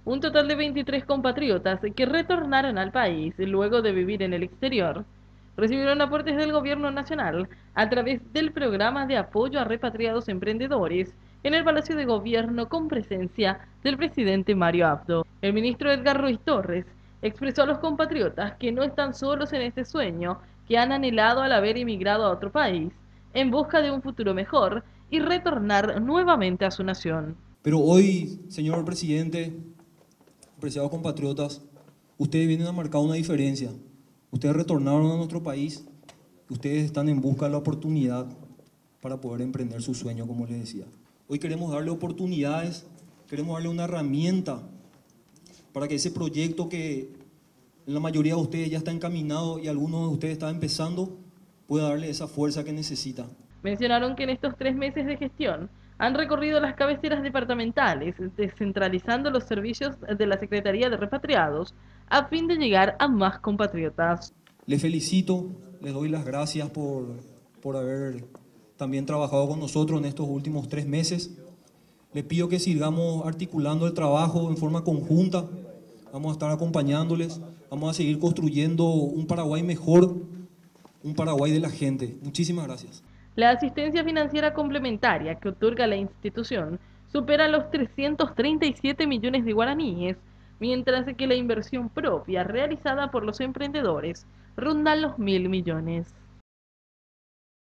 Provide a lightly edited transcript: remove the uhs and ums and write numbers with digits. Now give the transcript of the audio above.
Un total de 23 compatriotas que retornaron al país luego de vivir en el exterior recibieron aportes del gobierno nacional a través del programa de apoyo a repatriados emprendedores en el Palacio de Gobierno con presencia del presidente Mario Abdo. El ministro Edgar Ruiz Torres expresó a los compatriotas que no están solos en este sueño que han anhelado al haber emigrado a otro país en busca de un futuro mejor y retornar nuevamente a su nación. Pero hoy, señor presidente, apreciados compatriotas, ustedes vienen a marcar una diferencia. Ustedes retornaron a nuestro país, ustedes están en busca de la oportunidad para poder emprender su sueño, como les decía. Hoy queremos darle oportunidades, queremos darle una herramienta para que ese proyecto que en la mayoría de ustedes ya está encaminado y algunos de ustedes están empezando, pueda darle esa fuerza que necesita. Mencionaron que en estos 3 meses de gestión han recorrido las cabeceras departamentales, descentralizando los servicios de la Secretaría de Repatriados a fin de llegar a más compatriotas. Les felicito, les doy las gracias por haber también trabajado con nosotros en estos últimos 3 meses. Les pido que sigamos articulando el trabajo en forma conjunta. Vamos a estar acompañándoles, vamos a seguir construyendo un Paraguay mejor, un Paraguay de la gente. Muchísimas gracias. La asistencia financiera complementaria que otorga la institución supera los 337 millones de guaraníes, mientras que la inversión propia realizada por los emprendedores ronda los 1.000 millones.